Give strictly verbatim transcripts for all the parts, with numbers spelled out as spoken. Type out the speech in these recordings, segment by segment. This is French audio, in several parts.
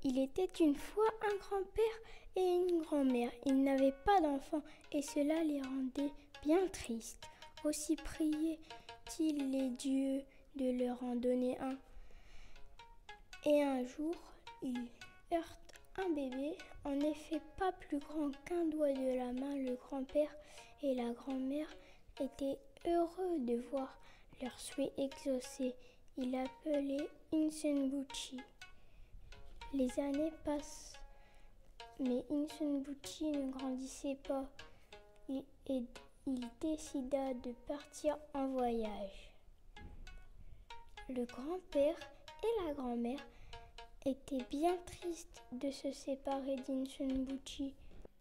Il était une fois un grand-père et une grand-mère. Ils n'avaient pas d'enfants et cela les rendait bien tristes. Aussi priaient-ils les dieux de leur en donner un. Et un jour, ils heurtent un bébé, en effet pas plus grand qu'un doigt de la main. Le grand-père et la grand-mère étaient heureux de voir leur souhait exaucé. Ils l'appelaient Insenbuchi. Les années passent, mais Insenbuchi ne grandissait pas et il décida de partir en voyage. Le grand-père et la grand-mère étaient bien tristes de se séparer d'Insenbuchi.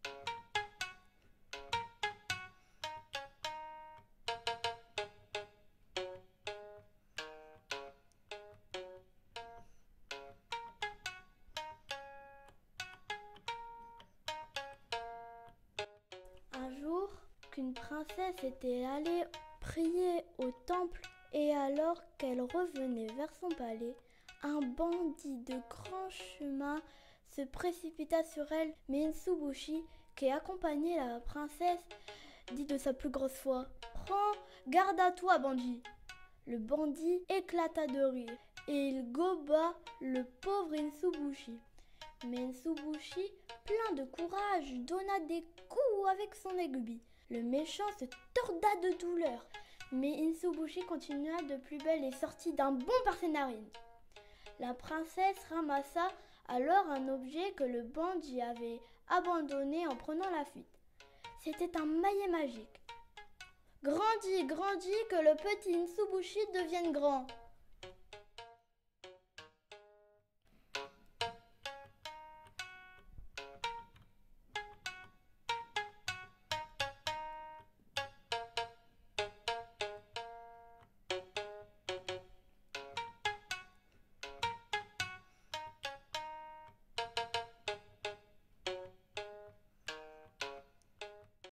Un jour, qu'une princesse était allée prier au temple et alors qu'elle revenait vers son palais, un bandit de grand chemin se précipita sur elle, mais Insenbuchi, qui accompagnait la princesse, dit de sa plus grosse voix « Prends garde à toi, bandit !» Le bandit éclata de rire et il goba le pauvre Insenbuchi. Mais Insenbuchi, plein de courage, donna des coups avec son aiguille. Le méchant se torda de douleur, mais Insenbuchi continua de plus belle et sortit d'un bond par ses narines. La princesse ramassa alors un objet que le bandit avait abandonné en prenant la fuite. C'était un maillet magique. « Grandis, grandis, que le petit Insenbuchi devienne grand !»